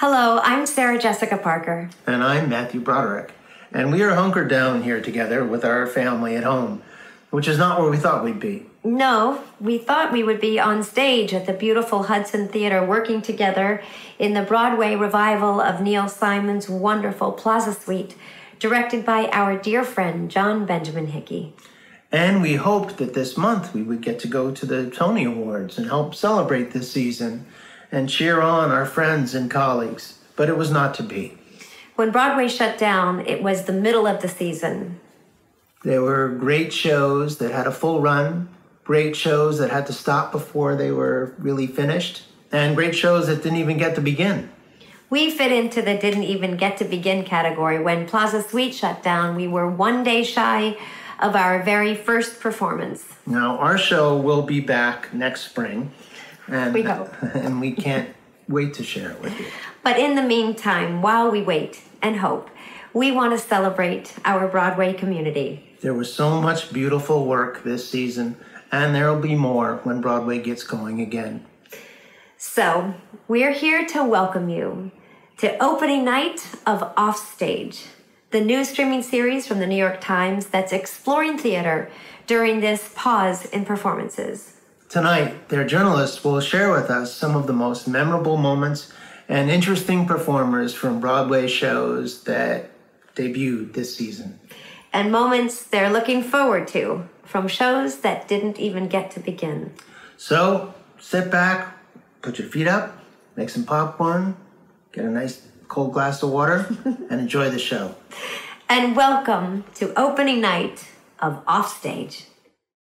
Hello, I'm Sarah Jessica Parker. And I'm Matthew Broderick. And we are hunkered down here together with our family at home, which is not where we thought we'd be. No, we thought we would be on stage at the beautiful Hudson Theater working together in the Broadway revival of Neil Simon's wonderful Plaza Suite, directed by our dear friend John Benjamin Hickey. And we hoped that this month we would get to go to the Tony Awards and help celebrate this season and cheer on our friends and colleagues, but it was not to be. When Broadway shut down, it was the middle of the season. There were great shows that had a full run, great shows that had to stop before they were really finished, and great shows that didn't even get to begin. We fit into the didn't even get to begin category. When Plaza Suite shut down, we were one day shy of our very first performance. Now, our show will be back next spring. And we hope. And we can't wait to share it with you. But in the meantime, while we wait and hope, we want to celebrate our Broadway community. There was so much beautiful work this season, and there will be more when Broadway gets going again. So, we're here to welcome you to opening night of Offstage, the new streaming series from the New York Times that's exploring theater during this pause in performances. Tonight, their journalists will share with us some of the most memorable moments and interesting performers from Broadway shows that debuted this season. And moments they're looking forward to from shows that didn't even get to begin. So, sit back, put your feet up, make some popcorn, get a nice cold glass of water, and enjoy the show. And welcome to opening night of Offstage.